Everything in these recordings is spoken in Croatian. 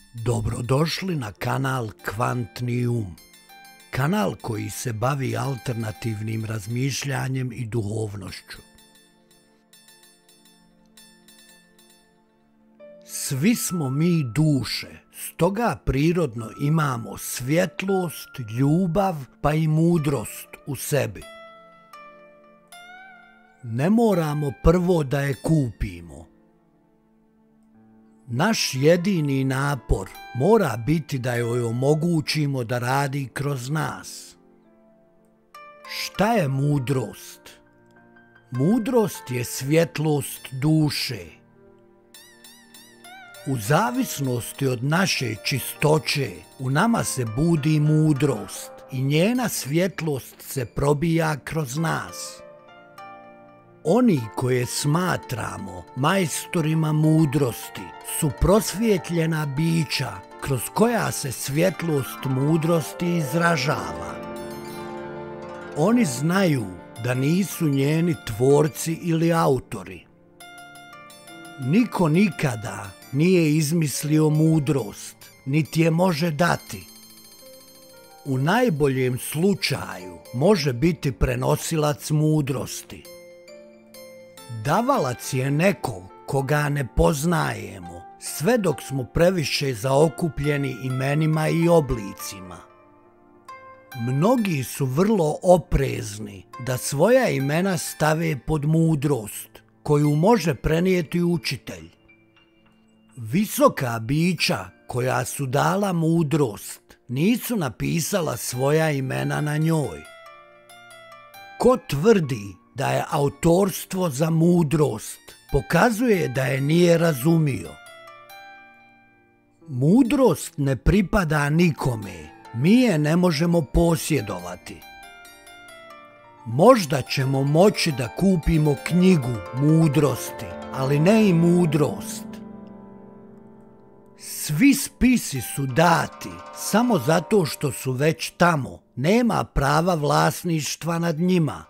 Dobrodošli na kanal Kvantni um, kanal koji se bavi alternativnim razmišljanjem i duhovnošću. Svi smo mi duše, stoga prirodno imamo svjetlost, ljubav pa i mudrost u sebi. Ne moramo prvo da je kupimo. Naš jedini napor mora biti da joj omogućimo da radi kroz nas. Šta je mudrost? Mudrost je svjetlost duše. U zavisnosti od naše čistoće u nama se budi mudrost i njena svjetlost se probija kroz nas. Oni koje smatramo majstorima mudrosti su prosvjetljena bića kroz koja se svjetlost mudrosti izražava. Oni znaju da nisu njeni tvorci ili autori. Niko nikada nije izmislio mudrost, niti je može dati. U najboljem slučaju može biti prenosilac mudrosti. Davalac je neko koga ne poznajemo, sve dok smo previše zaokupljeni imenima i oblicima. Mnogi su vrlo oprezni da svoja imena stave pod mudrost, koju može prenijeti učitelj. Visoka bića koja su dala mudrost nisu napisala svoja imena na njoj. Ko tvrdi da je autorstvo za mudrost, pokazuje da je nije razumio. Mudrost ne pripada nikome, mi je ne možemo posjedovati. Možda ćemo moći da kupimo knjigu mudrosti, ali ne i mudrost. Svi spisi su dati samo zato što su već tamo, nema prava vlasništva nad njima.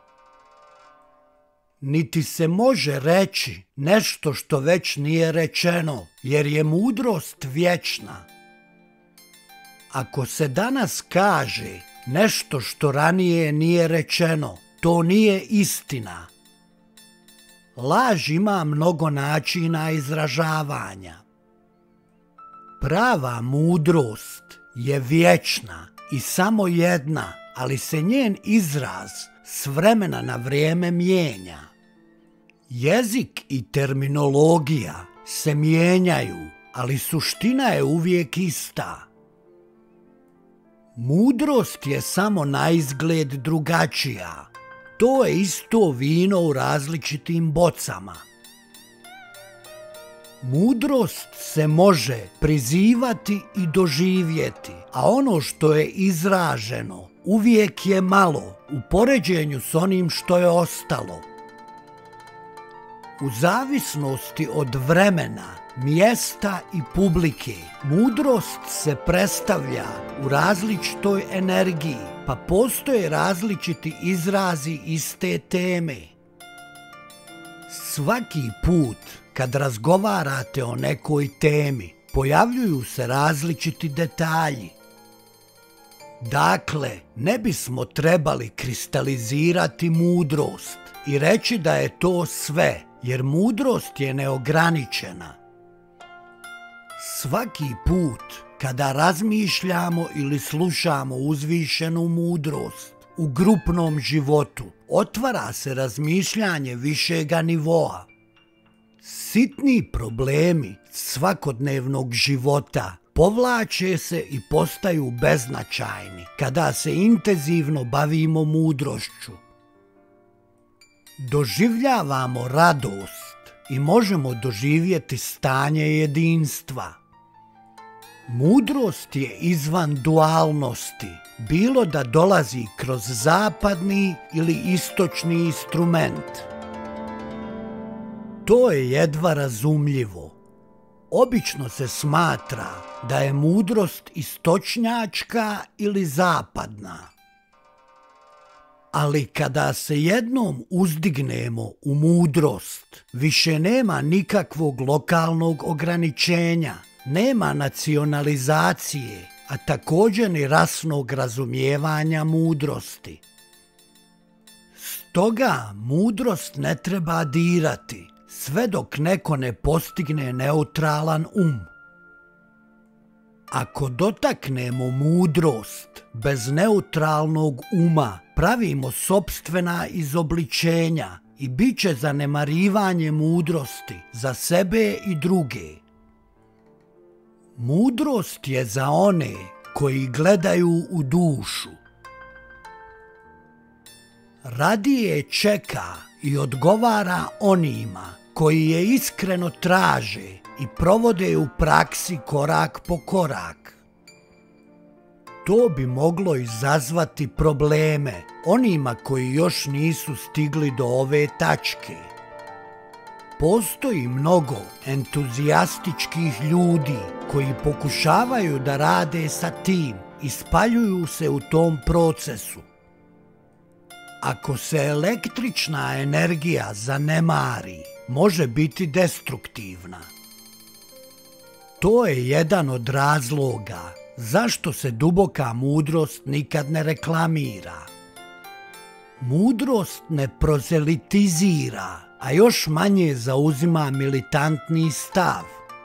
Niti se može reći nešto što već nije rečeno, jer je mudrost vječna. Ako se danas kaže nešto što ranije nije rečeno, to nije istina. Laž ima mnogo načina izražavanja. Prava mudrost je vječna i samo jedna, ali se njen izraz s vremena na vrijeme mijenja. Jezik i terminologija se mijenjaju, ali suština je uvijek ista. Mudrost je samo naizgled drugačija. To je isto vino u različitim bocama. Mudrost se može prizivati i doživjeti, a ono što je izraženo uvijek je malo u poređenju s onim što je ostalo. U zavisnosti od vremena, mjesta i publike, mudrost se predstavlja u različitoj energiji, pa postoje različiti izrazi iste teme. Svaki put kad razgovarate o nekoj temi, pojavljuju se različiti detalji. Dakle, ne bismo trebali kristalizirati mudrost i reći da je to sve, jer mudrost je neograničena. Svaki put kada razmišljamo ili slušamo uzvišenu mudrost u grupnom životu, otvara se razmišljanje višega nivoa. Sitni problemi svakodnevnog života povlače se i postaju beznačajni kada se intenzivno bavimo mudrošću. Doživljavamo radost i možemo doživjeti stanje jedinstva. Mudrost je izvan dualnosti, bilo da dolazi kroz zapadni ili istočni instrument. To je jedva razumljivo. Obično se smatra da je mudrost istočnjačka ili zapadna. Ali kada se jednom uzdignemo u mudrost, više nema nikakvog lokalnog ograničenja, nema nacionalizacije, a također ni rasnog razumijevanja mudrosti. Stoga mudrost ne treba dirati, sve dok neko ne postigne neutralan um. Ako dotaknemo mudrost bez neutralnog uma, pravimo sopstvena izobličenja i bit će zanemarivanje mudrosti za sebe i druge. Mudrost je za one koji gledaju u dušu. Radije čeka i odgovara onima koji je iskreno traže i provode u praksi korak po korak. To bi moglo izazvati probleme onima koji još nisu stigli do ove tačke. Postoji mnogo entuzijastičkih ljudi koji pokušavaju da rade sa tim i spaljuju se u tom procesu. Ako se električna energija zanemari, može biti destruktivna. To je jedan od razloga zašto se duboka mudrost nikad ne reklamira. Mudrost ne prozelitizira, a još manje zauzima militantni stav.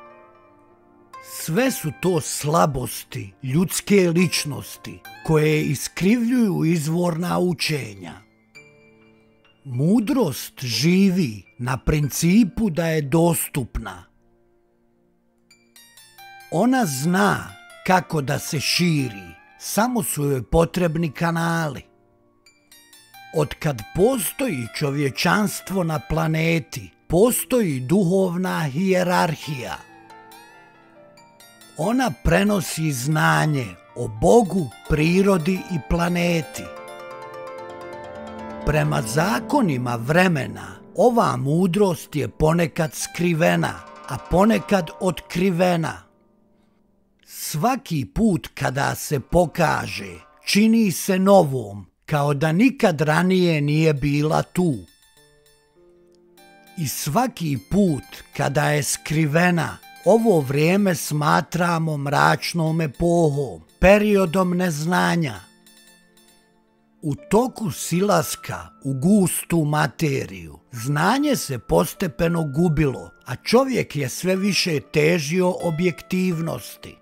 Sve su to slabosti ljudske ličnosti koje iskrivljuju izvorna učenja. Mudrost živi na principu da je dostupna. Ona zna kako da se širi, samo su joj potrebni kanali. Otkad postoji čovječanstvo na planeti, postoji duhovna hijerarhija. Ona prenosi znanje o Bogu, prirodi i planeti. Prema zakonima vremena, ova mudrost je ponekad skrivena, a ponekad otkrivena. Svaki put kada se pokaže, čini se novom, kao da nikad ranije nije bila tu. I svaki put kada je skrivena, ovo vrijeme smatramo mračnom epohom, periodom neznanja. U toku silaska u gustu materiju, znanje se postepeno gubilo, a čovjek je sve više težio objektivnosti.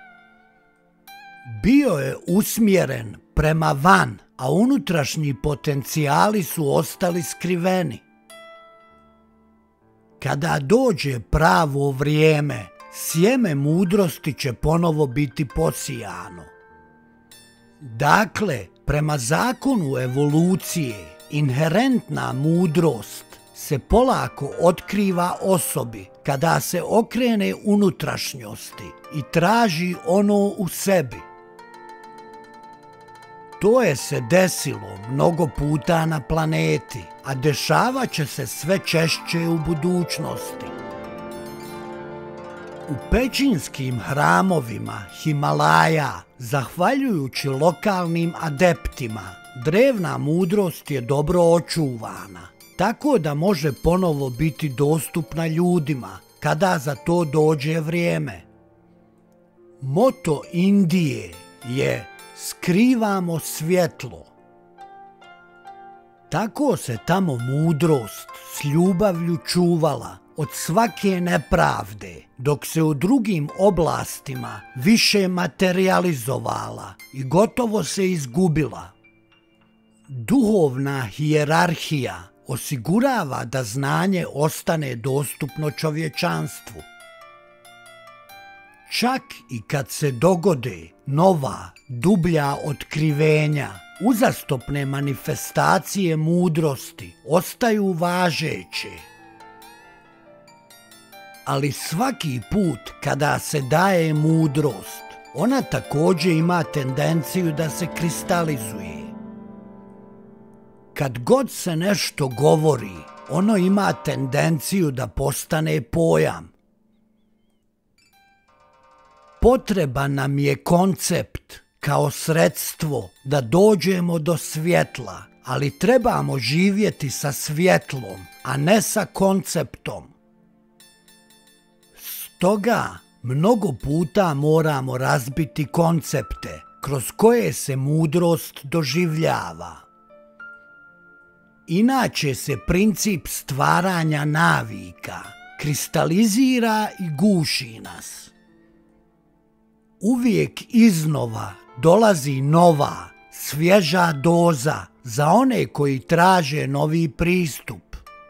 Bio je usmjeren prema van, a unutrašnji potencijali su ostali skriveni. Kada dođe pravo vrijeme, sjeme mudrosti će ponovo biti posijano. Dakle, prema zakonu evolucije, inherentna mudrost se polako otkriva osobi kada se okrene unutrašnjosti i traži ono u sebi. To je se desilo mnogo puta na planeti, a dešavat će se sve češće u budućnosti. U pećinskim hramovima Himalaja, zahvaljujući lokalnim adeptima, drevna mudrost je dobro očuvana, tako da može ponovo biti dostupna ljudima kada za to dođe vrijeme. Moto Indije je skrivamo svjetlo. Tako se tamo mudrost s ljubavlju čuvala od svake nepravde, dok se u drugim oblastima više materializovala i gotovo se izgubila. Duhovna hijerarhija osigurava da znanje ostane dostupno čovječanstvu. Čak i kad se dogode nova, dublja otkrivenja, uzastopne manifestacije mudrosti ostaju važeće. Ali svaki put kada se daje mudrost, ona također ima tendenciju da se kristalizuje. Kad god se nešto govori, ono ima tendenciju da postane pojam. Potreban nam je koncept kao sredstvo da dođemo do svjetla, ali trebamo živjeti sa svjetlom, a ne sa konceptom. Stoga Mnogo puta moramo razbiti koncepte kroz koje se mudrost doživljava. Inače se princip stvaranja navika kristalizira i guši nas. Uvijek iznova dolazi nova, svježa doza za one koji traže novi pristup.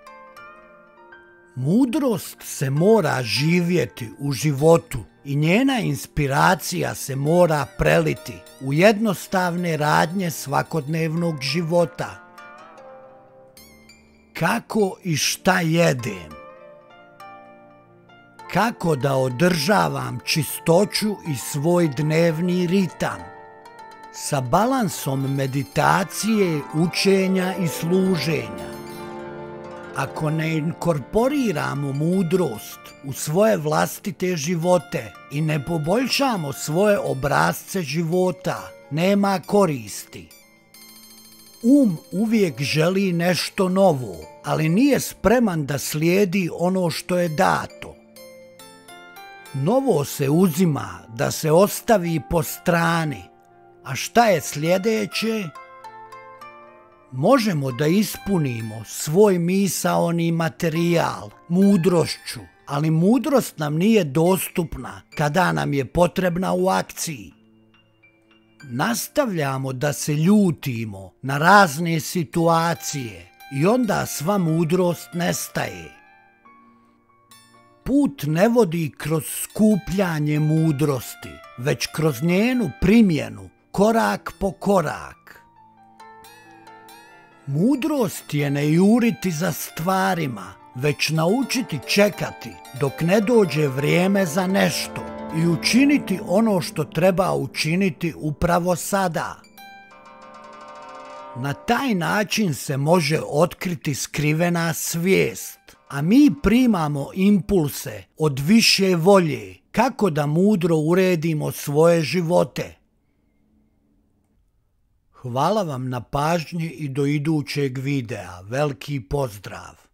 Mudrost se mora živjeti u životu i njena inspiracija se mora preliti u jednostavne radnje svakodnevnog života. Kako i šta jedem? Kako da održavam čistoću i svoj dnevni ritam sa balansom meditacije, učenja i služenja? Ako ne inkorporiramo mudrost u svoje vlastite živote i ne poboljšamo svoje obrasce života, nema koristi. Uvijek želi nešto novo, ali nije spreman da slijedi ono što je dato. Novo se uzima da se ostavi po strani, a šta je sljedeće? Možemo da ispunimo svoj misaoni materijal mudrošću, ali mudrost nam nije dostupna kada nam je potrebna u akciji. Nastavljamo da se ljutimo na razne situacije i onda sva mudrost nestaje. Put ne vodi kroz skupljanje mudrosti, već kroz njenu primjenu, korak po korak. Mudrost je ne juriti za stvarima, već naučiti čekati dok ne dođe vrijeme za nešto i učiniti ono što treba učiniti upravo sada. Na taj način se može otkriti skrivena svijest, a mi primamo impulse od više volje kako da mudro uredimo svoje živote. Hvala vam na pažnji i do idućeg videa. Veliki pozdrav!